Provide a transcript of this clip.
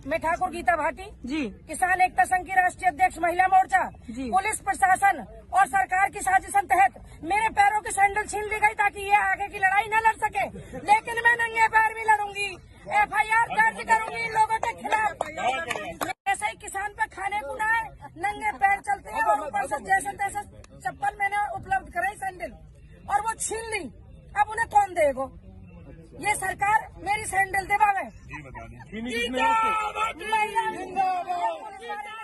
मैं ठाकुर गीता भाटी जी, किसान एकता संघ की राष्ट्रीय अध्यक्ष महिला मोर्चा जी। पुलिस प्रशासन और सरकार की साजिशन तहत मेरे पैरों की सैंडल छीन ली गई ताकि ये आगे की लड़ाई न लड़ सके, लेकिन मैं नंगे पैर भी लड़ूंगी, FIR दर्ज करूंगी इन लोगों के खिलाफ। ऐसे ही किसान पे खाने को ना नंगे पैर चलते हैं और ऊपर से जैसे तैसे चप्पल मैंने उपलब्ध कराई सैंडल और वो छीन ली, अब उन्हें कौन देगा? ये सरकार मेरी सैंडल दे बाबे।